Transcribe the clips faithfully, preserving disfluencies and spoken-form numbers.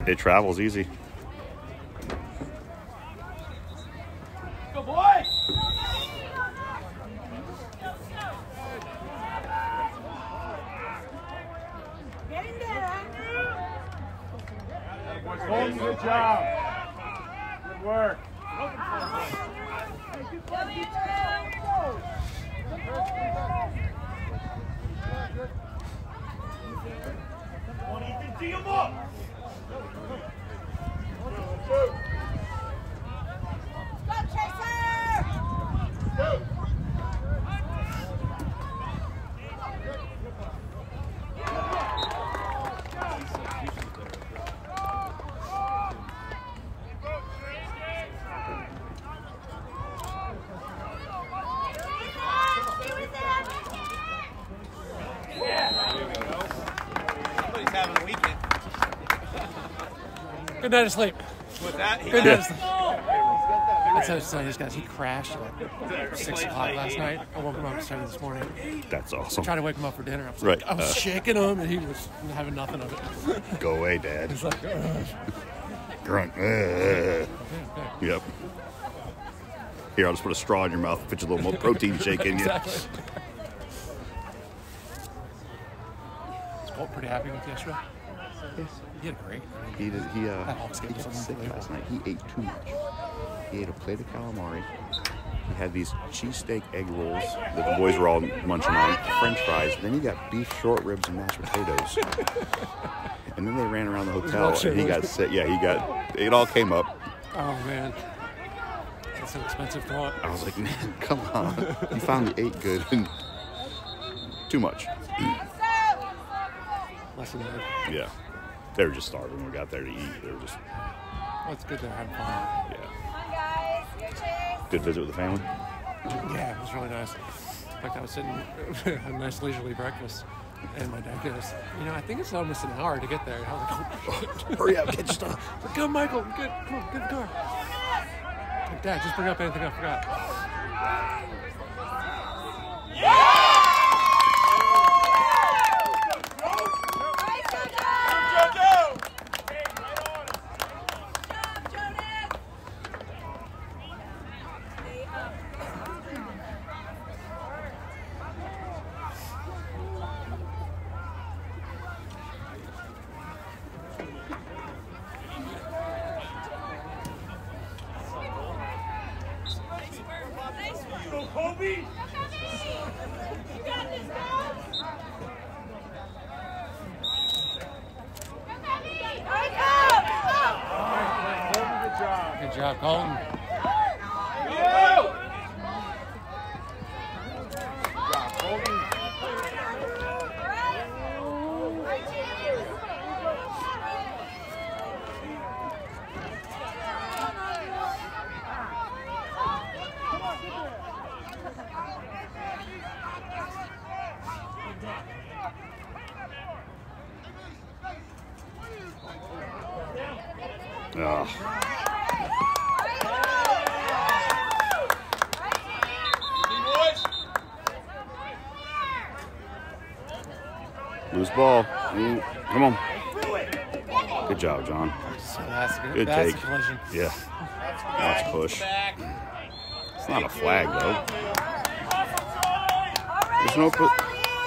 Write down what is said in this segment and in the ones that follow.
It travels easy. Go, boy! Get in there, Andrew. Colton, good job. Good work. Go, Andrew. Come on, Ethan, tee him up. Go, Chaser. Go. Having a weekend. Good night of sleep. What's that? Good night of sleep. That's how I was telling these guys. He crashed at like six o'clock last night. I woke him up started this morning. That's awesome. Trying to wake him up for dinner. I was, Right. like, I was Uh, shaking him, and he was having nothing of it. Go away, Dad. He's like, ugh. Grunt. Uh. Yep. Here, I'll just put a straw in your mouth, put your little more protein shake in you. Exactly. Was Colt pretty happy with yesterday? He had a great. He did. He uh. That Hawks game He was got sick unbelievable. last night. He ate too much. He ate a plate of calamari. He had these cheesesteak egg rolls that the boys were all munching on, French fries. Then he got beef short ribs and mashed potatoes. And then they ran around the hotel, and he got sick. Yeah, he got. It all came up. Oh man, that's an expensive thought. I was like, man, come on. You finally ate good and too much. Less than that. Yeah. They were just starving when we got there to eat. They were just, Well, it's good they're having fun. yeah. Come on, guys. Your chase. Good visit with the family. Yeah, it was really nice. In fact, I was sitting at a nice leisurely breakfast, and my dad goes, you know, I think it's almost an hour to get there. And I was like, oh, shit. Hurry up, get your stuff. I was like, come, Michael, get, come on, get in the car. Like, Dad, just bring up anything I forgot. Go, Kobe! Good job. Good job, Colton. Go! Good job, Kobe. Oh. Loose ball. Ooh, come on. Good job, John. So that's a good, Good that's take. a collision. Yeah. That's a push. It's not a flag, though. There's no put.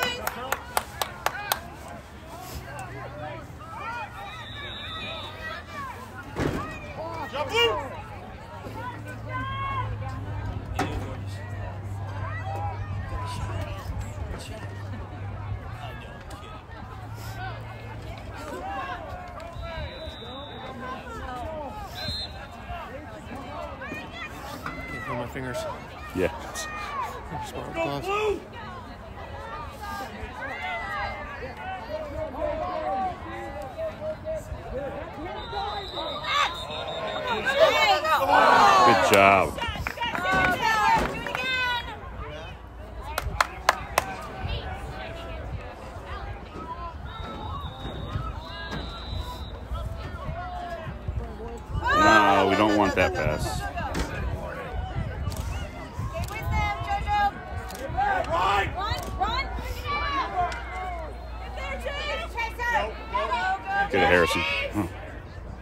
Can't feel my fingers. Yeah. Smart Go, gloves. Blue! Good job. No, we don't want that pass. Right! Get a Harrison. Huh.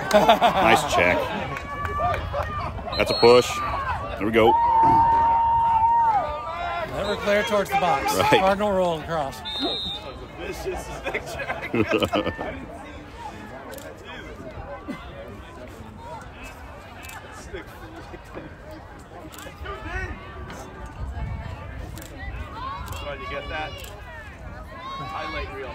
Nice check. That's a push. There we go. Never clear towards the box. Right. Cardinal roll across. Vicious stick check. Stick. So you get that? Highlight reel.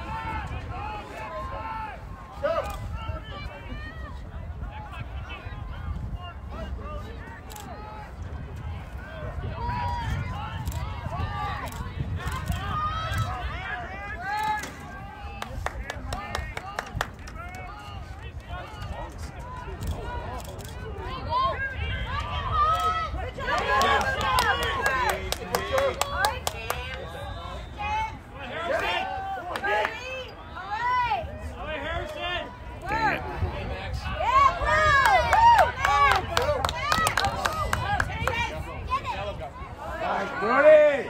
Dang it. Brody!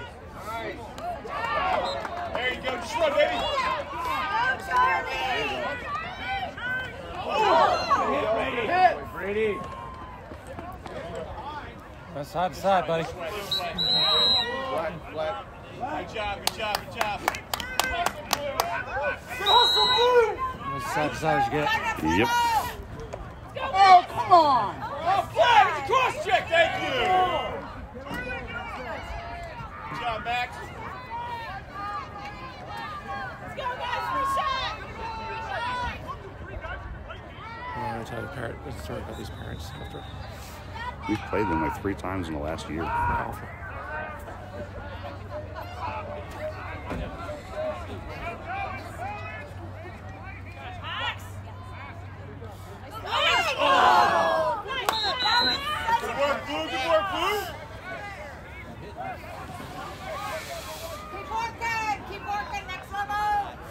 There you go. Just run, baby. Hit. Brady. That's side to side, buddy. Flat, flat. Good job, good job, good job. That's side to side as you get. Yep. Oh, come on. Oh, flat. It's a cross check. Thank you. Good job, Max. Let's go, guys, for a shot. I'm going to tell you, parent, let's talk about these parents after. We've played them like three times in the last year. Awful. Good work, Blue. Good work, Blue. Keep working. Keep working. Next level.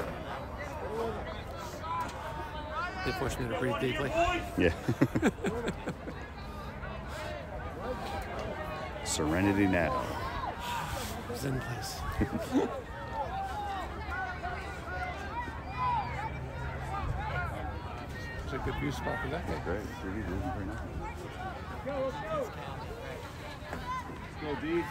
They forced me to breathe deeply. Yeah. Serenity now. Zen place. It's a good view spot for that game. Great. Pretty good. Very nice. Go, D.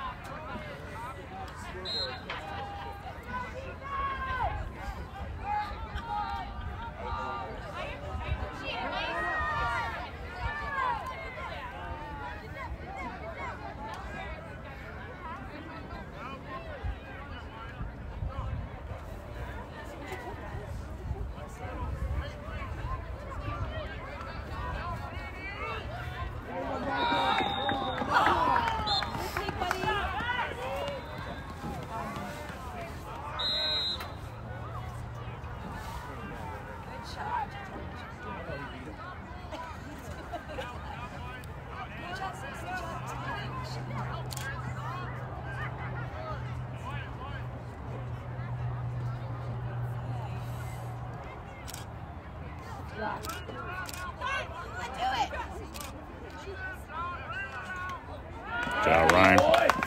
Ciao, Ryan.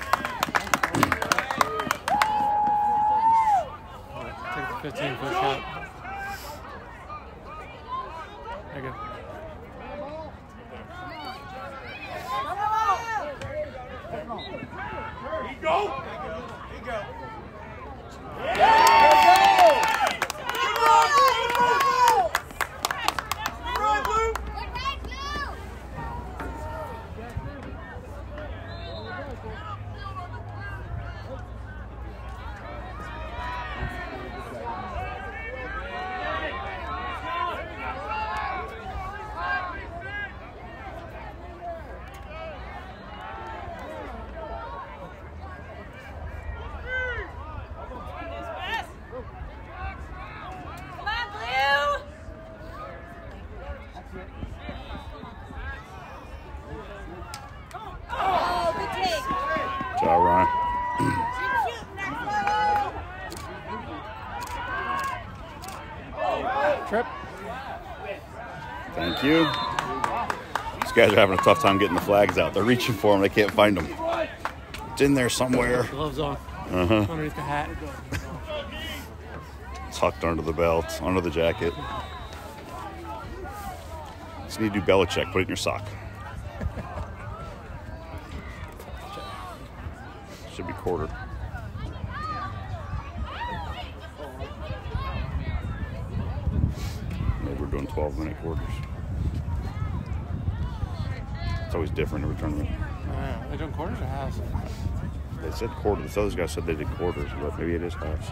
Take the fifteen foot shot. There you go. There you go. There you go. Come on, Blue. Oh, good take. Ciao, Ryan. Keep shooting. Next level. Trip. Thank you. These guys are having a tough time getting the flags out. They're reaching for them. They can't find them. It's in there somewhere. Gloves on. Uh-huh. Underneath the hat. Tucked under the belt, under the jacket. Just need to do Belichick. Put it in your sock. Should be quarter. Maybe we're doing twelve minute quarters. It's always different every tournament. Uh, they're doing quarters or halves? They said quarters. Those guys said they did quarters, but maybe it is halves.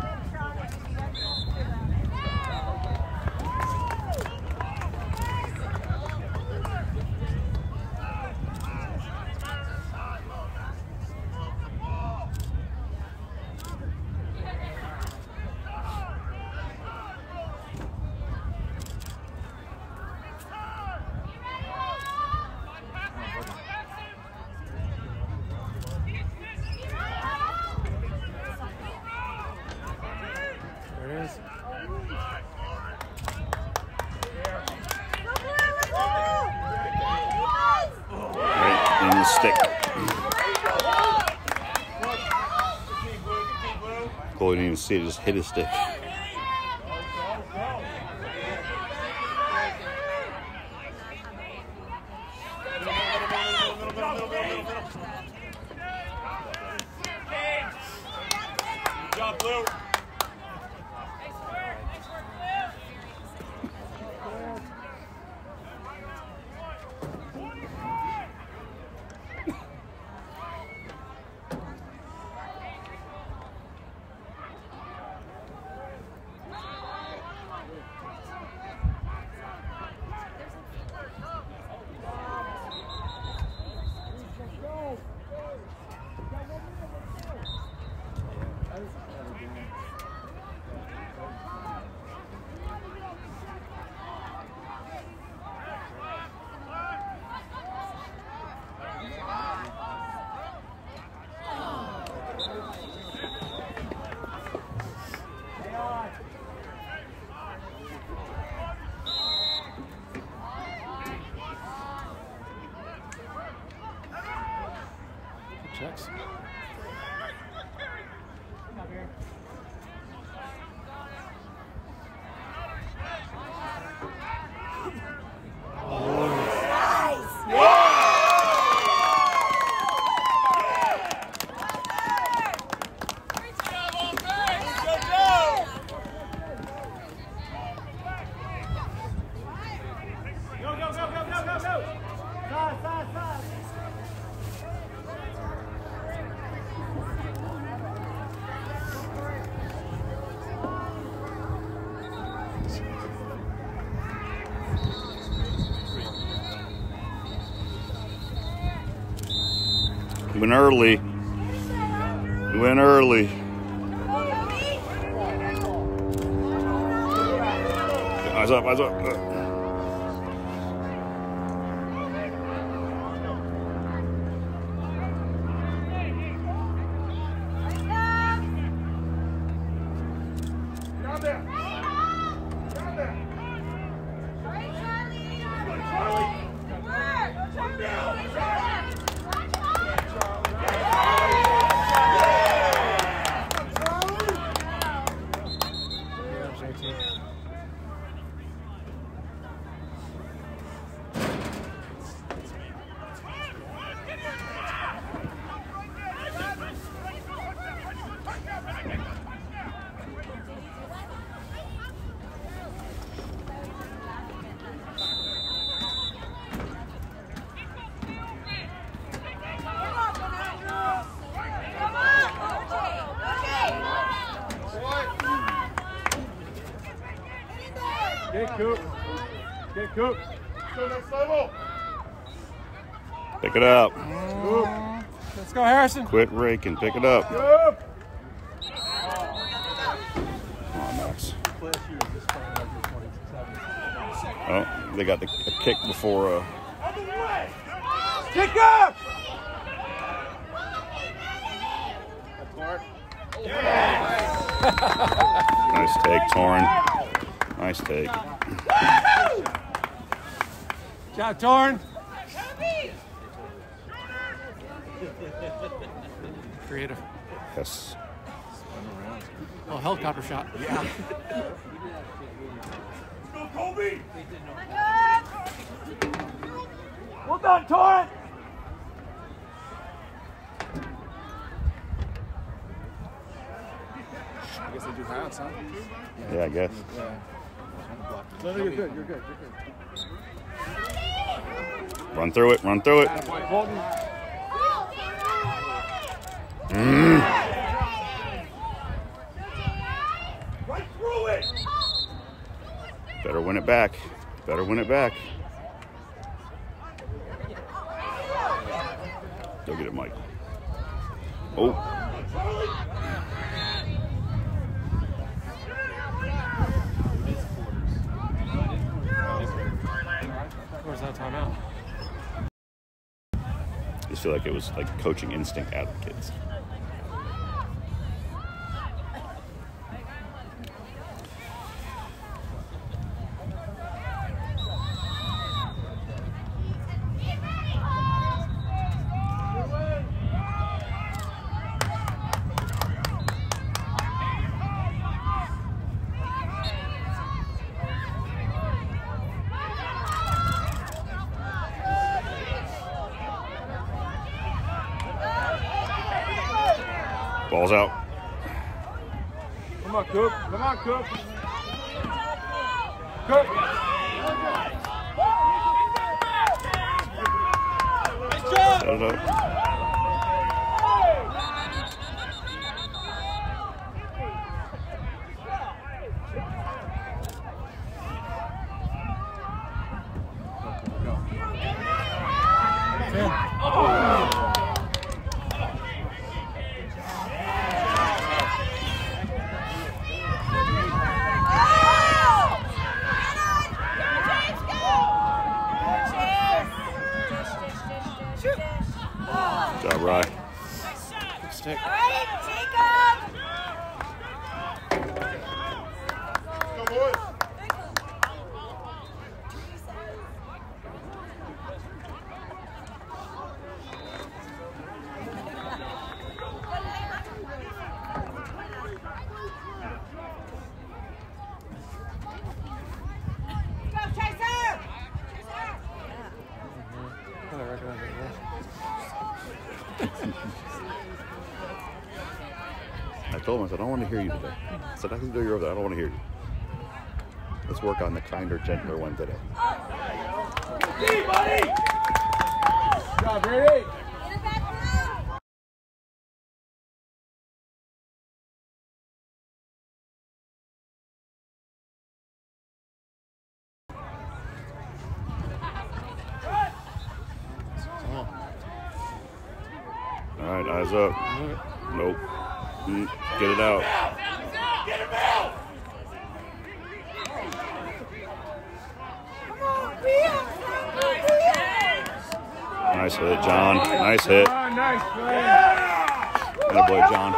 Stick. Chloe didn't even see it, just hit his stick. Good job, Blue. Checks. Went early. Went early. Eyes up, eyes up. Get Coop. Get Coop. Go next level. Pick it up. Coop. Let's go, Harrison. Quit raking. Pick it up. Coop. Come on, Max. Oh, they got the a kick before. Uh, Kick up. nice take, Torn. Nice take. Good job, Torn. Creative. Yes. Oh, helicopter shot. Yeah. Go, Colby. Well done, Torrent! I guess they do pass, huh? Yeah, I guess. Yeah. No, no, you're good. You're good. You're good. Run through it. Run through it. Colton. Mm. Right through it! Better win it back. Better win it back. Go get it, Mike. Oh. Where's that timeout? I just feel like it was like coaching instinct out of the kids. Ball's out. Come on, Coop. Come on, Coop. Coop. Set it up. Good job, Rye. Good stick. Go, boys. Go, Chaser! I recognize it, yeah. I told him, I said, I don't want to hear you today. I said, I can do you over there. I don't want to hear you. Let's work on the kinder, gentler one today. Hey, buddy! Good job, Brady. Get it back through! All right, eyes up. Nope. Mm, get it out. Get him out! Come on, Bill! Nice hit, John. Nice hit. Oh, nice play. Good boy, John.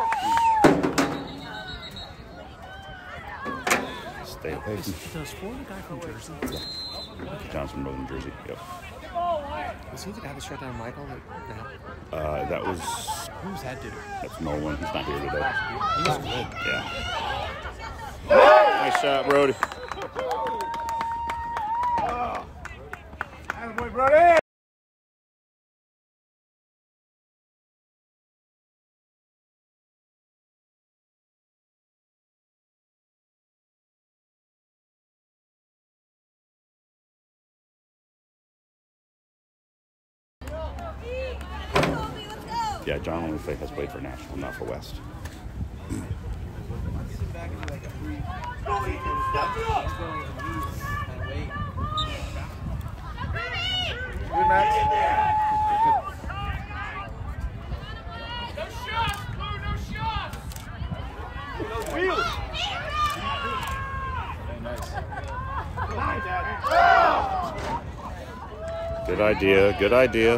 Stay away from Does Ford the guy from Jersey? John's from Northern Jersey. Yep. Was he the guy that shut down Michael? That, that, Uh, that was who's that dude? that's Nolan. He's not here today. He was good. Yeah. Nice shot, Brody. Attaboy, Brody. Yeah, John only play, has played for National, not for West. Good, Max. No shots, Blue, no shots. Wheels. Good idea. Good idea.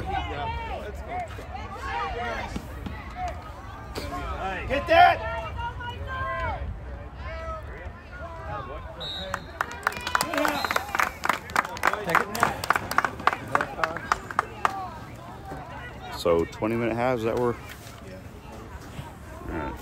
Get that! So twenty minute halves, is that were? All right.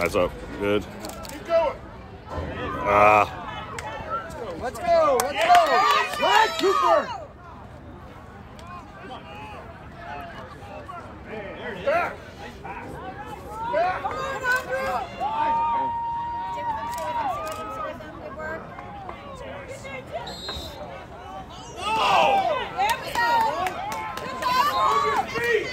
Eyes up. Good. Keep going. Ah. Let's go. Let's go. Right, Cooper. Back. Back. Come on, Andrew! Stay with him, stay with him, stay with him, stay with him. Good work. There we go. Good job. Feet.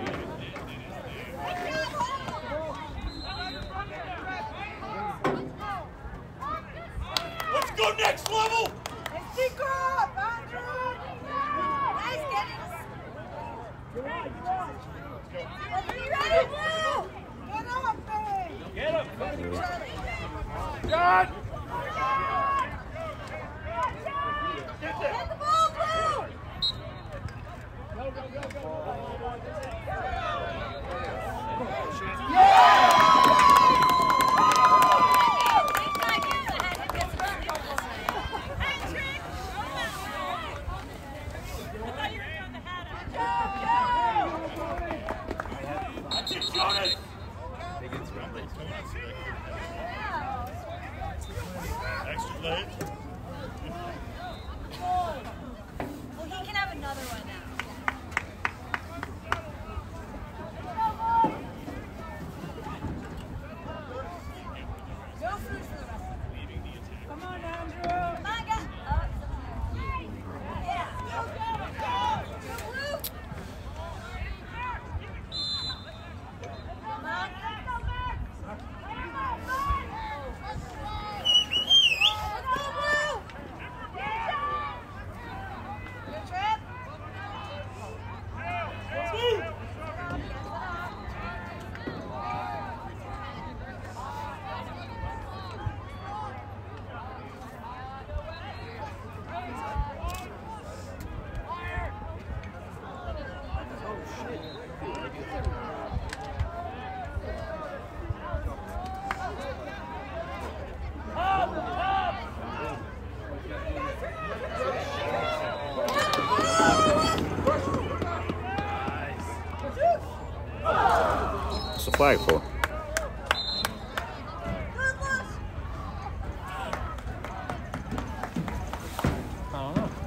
Let's go next level! Let's pick up, Andrew. Nice getting. Let's be ready, Blue. Get up, babe. Get him! John. Get the ball, Blue. That's it, Jonas! Extra leg. Well, he can have another one now. No food for the rest of it. Come on, Andrew. Come on, guys. Oh, yeah. Go, go, go. Go, Blue. Come on. Let's go, Blue. Good trip. What's the flag for? I don't know.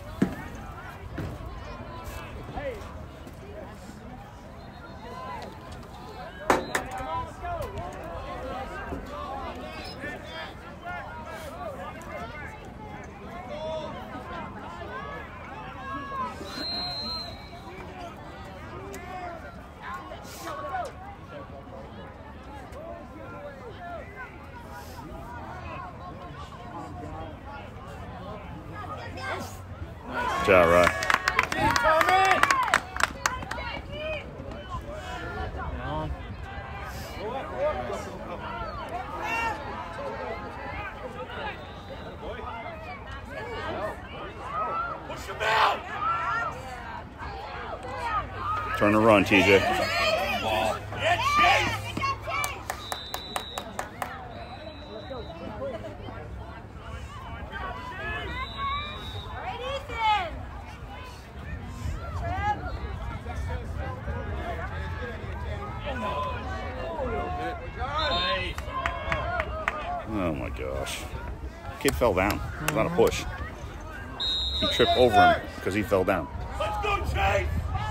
Good job, right? No. Push him out! Turn and run, T J. Get Chase! Alright, Ethan. Trip. Nice. Oh my gosh. Kid fell down. It's not a push. He tripped over him because he fell down. Let's go, Chase!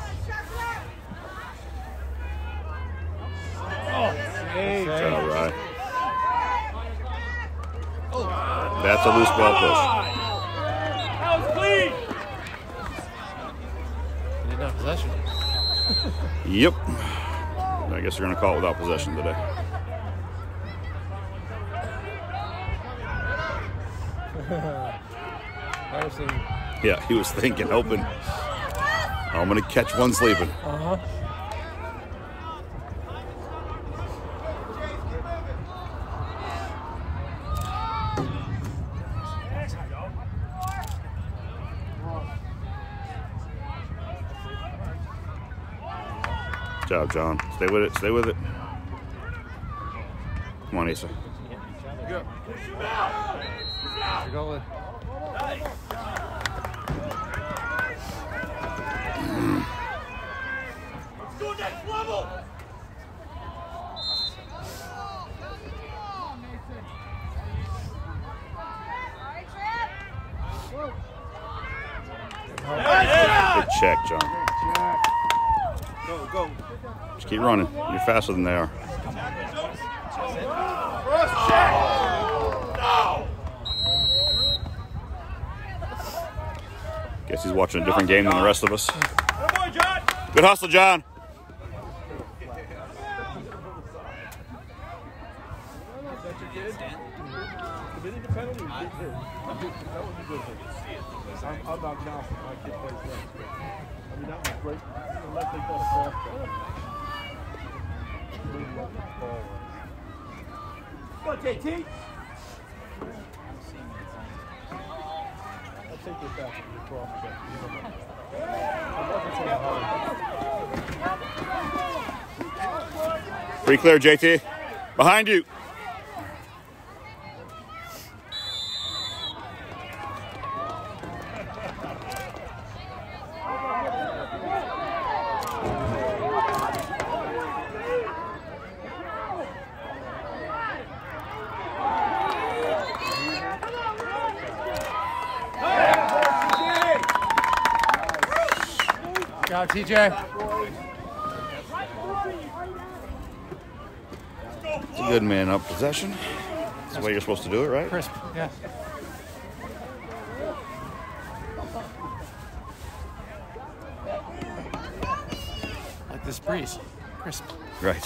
Good job, right? That's a loose ball push. That was clean! He didn't have possession. Yep. I guess they're going to call it without possession today. Harrison. Yeah, he was thinking, hoping, I'm going to catch one sleeping. Uh huh. Good job, John. Stay with it. Stay with it. Come on, Asa. You're going. Let's go next level! check, John. Go, go. Just keep running. You're faster than they are. Guess he's watching a different game than the rest of us. Good hustle, John. I'm, I'm not Johnson. My kid plays that. I mean, that was great. Unless they call it softball. Go, J T. I'll take this back to the cross. Pretty clear, J T. Behind you. Good job, T J. It's a good man up possession. That's the way you're supposed to do it, right? Crisp, yeah. Like this breeze. Crisp. Right.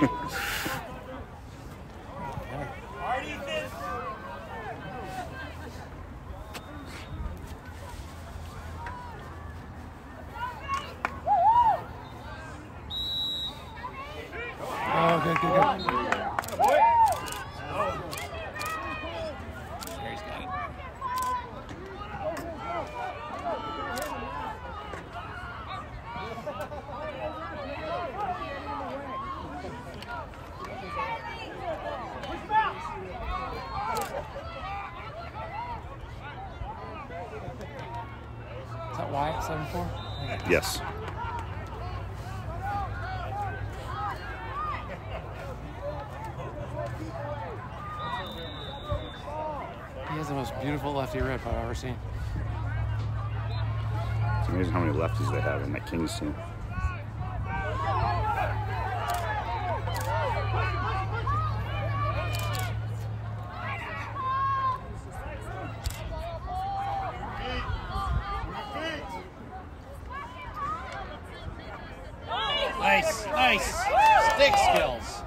Oh, good, good, good. Gary's got it. Is that Wyatt, seven four? Yes. He has the most beautiful lefty rip I've ever seen. It's amazing how many lefties they have in that Kings team. Nice, nice. Stick skills.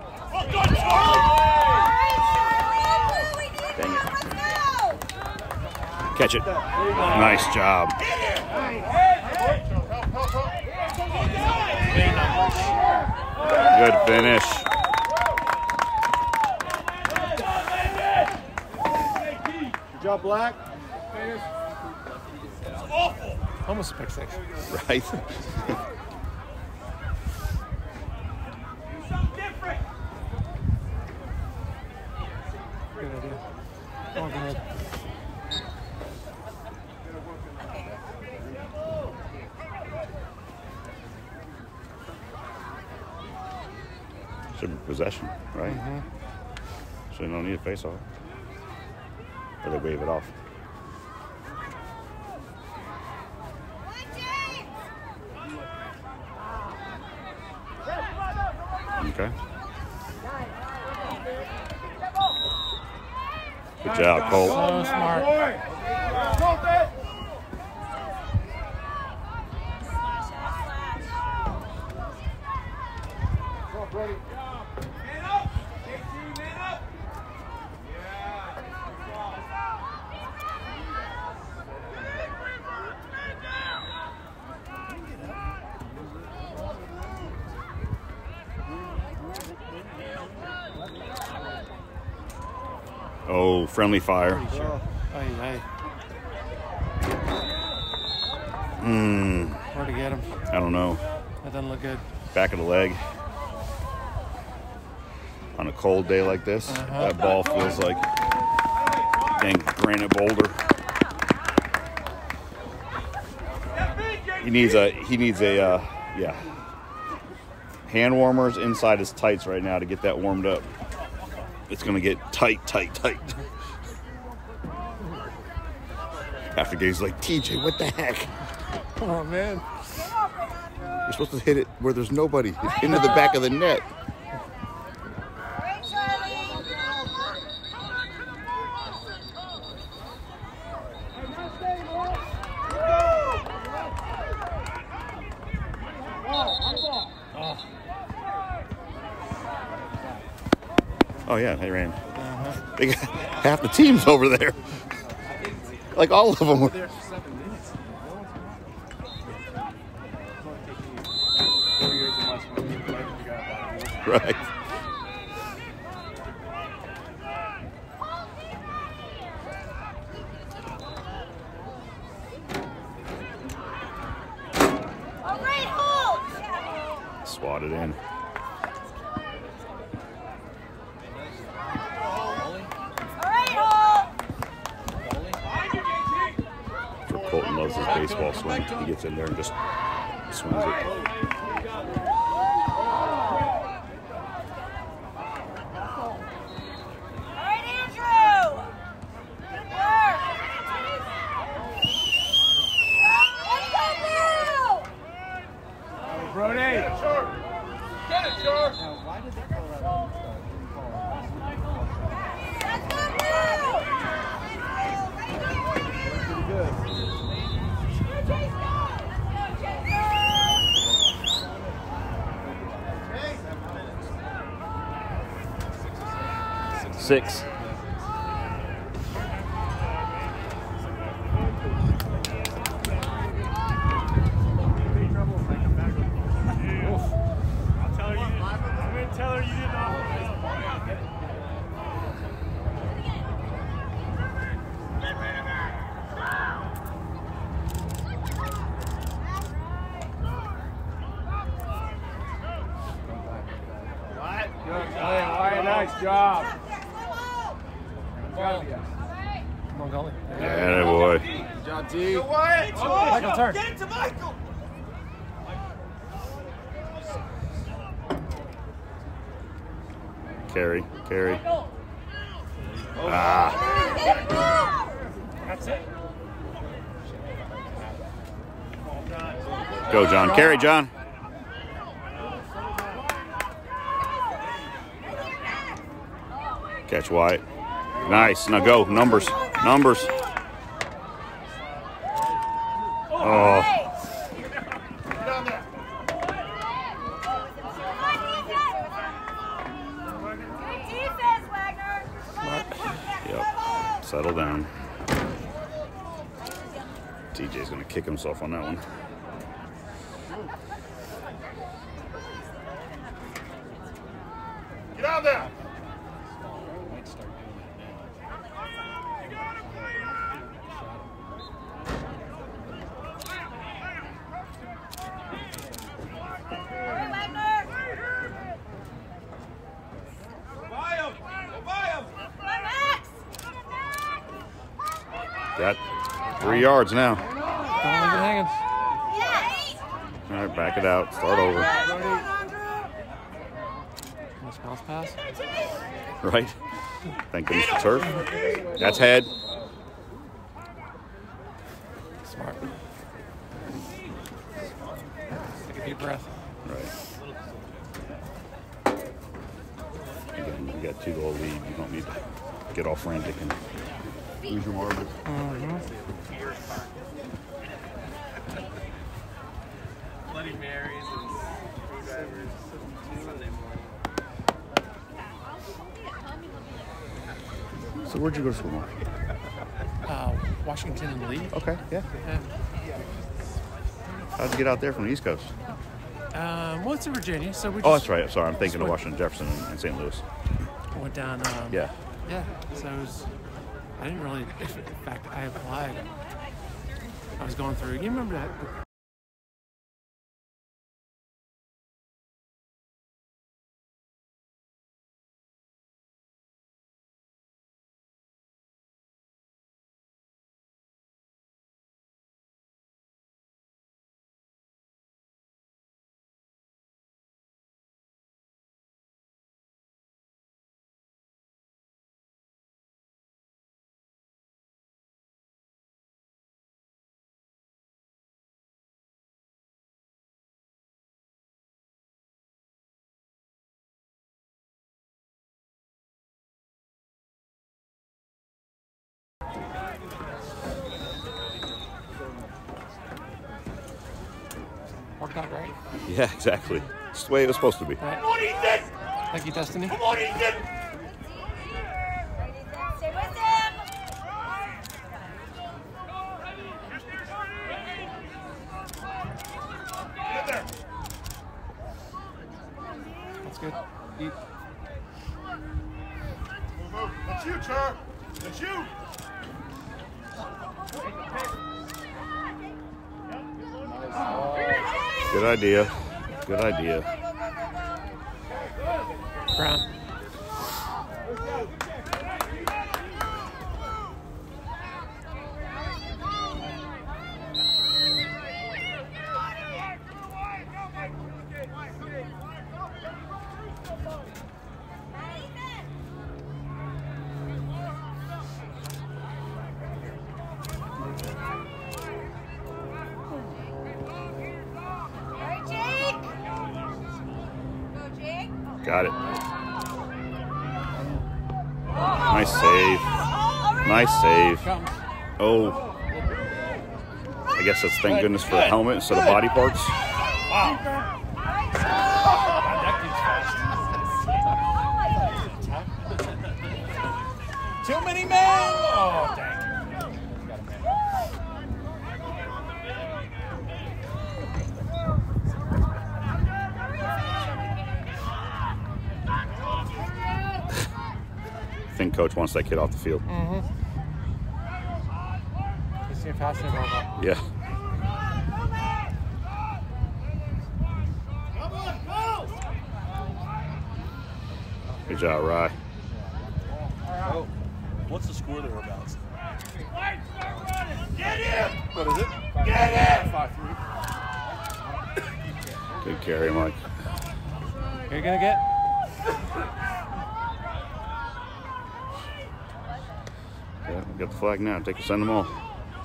Dang it. Catch it. Nice job. Good finish. Good job, Black. Almost a pick six. Right? Good idea. Oh, go ahead. Should be possession, right? Mm-hmm. So you don't need a face off. Or they wave it off. Okay. Good job, Cole. So smart. Oh, friendly fire. Ay, ay. Hmm. Where to get him? I don't know. That doesn't look good. Back of the leg. On a cold day like this, Uh-huh. that ball feels like dang granite boulder. He needs a he needs a uh, yeah. Hand warmers inside his tights right now to get that warmed up. It's gonna get tight, tight, tight. After game's like, T J, what the heck? Oh man. You're supposed to hit it where there's nobody, into the back of the net. Great, Charlie. Oh yeah, they ran. They got half the teams over there. Like all of them were. There for seven minutes. Right. All right, hold. Swatted in. All right, hold. So Colton loves his baseball swing. He gets in there and just swings it. All right, Andrew. Good work. Let's go, Blue. Brody. Get it, Char. Get it, Char. Why did they call that on Let's go, Blue. Pretty good. Six. I'll tell her you. I'm going to tell her you didn't offer. Good play, Wyatt. Nice job. Come on, Gully. Yeah, boy. Good job, T. Wyatt. Michael, turn. Get it to Michael. Carry, carry. Ah. That's it. Go, John. Carry, John. Catch Wyatt. Nice. Now go. Numbers. Numbers. Oh. Good defense, Wagner. Come on. Yep. Settle down. T J's going to kick himself on that one. Get out there. Hey, Wagner. Buy him. Go buy him. Come on, Max. Got three yards now. Don't leave it hanging. Yes. All right, back it out. Start over. Nice bounce pass. Right? Thank goodness for turf. That's head. Smart. Take a deep breath. Right. Again, you got two goal lead. You don't need to get all frantic and lose your marbles. Bloody Marys and screwdrivers Sunday morning. So where'd you go to school, Mark? Uh, Washington and Lee. Okay, yeah. Yeah. How'd you get out there from the East Coast? Um, well, it's in Virginia, so we just Oh, that's right. Sorry, I'm thinking of Went- Washington, Jefferson, and, and Saint Louis. went down. Um, Yeah. Yeah. So it was. I didn't really. In fact, I applied. I was going through. You remember that? Not right. Yeah, exactly. It's the way it was supposed to be. Right. Thank you, Destiny. Stay with him. That's good. Eat. That's you, Char. That's you. Good idea. Good idea. Brown. Alright, Jake. Go, Jake. Got it. Nice save. Nice save. Comes. Oh. I guess that's thank goodness for a helmet instead of body parts. Wow. God, that dude's fast. Too many men. Oh, dang. I think coach wants that kid off the field. Mm-hmm. You seem passionate about that. Yeah. Good job, Rye. Oh, what's the score thereabouts? Get him. What is it? Get him. Five three. Good carry, Mike. You're gonna get. Yeah, we got the flag now. Take send them all.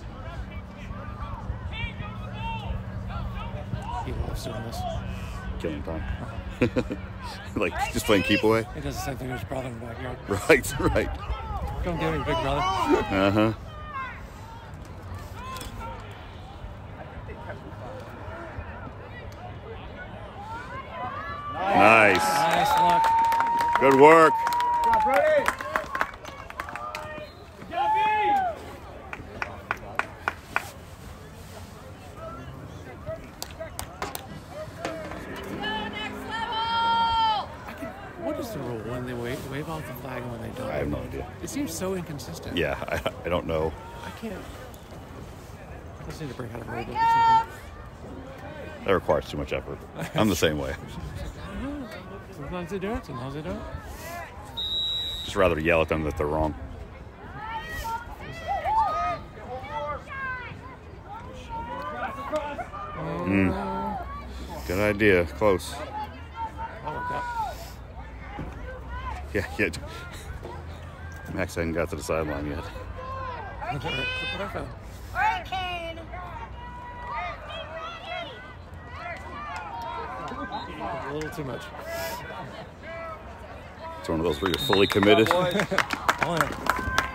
He loves doing this. Killing time. Like just playing keep away. He does the same thing with his brother in the backyard. Right, right. Come get me, big brother. Uh huh. Nice. Nice luck. Good work. What is the rule when they wave, wave off the flag and when they don't? I have no idea. It seems so inconsistent. Yeah, I, I don't know. I can't. I just need to break out of the rule book at some point. That requires too much effort. I'm the same way. Sometimes they do it, sometimes they don't. Just rather to yell at them that they're wrong. Mm. Good idea. Close. That worked out. Yeah, yeah. Max hadn't got to the sideline yet. Look what I found. Alright, Kane. A little too much. It's one of those where you're fully committed. Oh, yeah.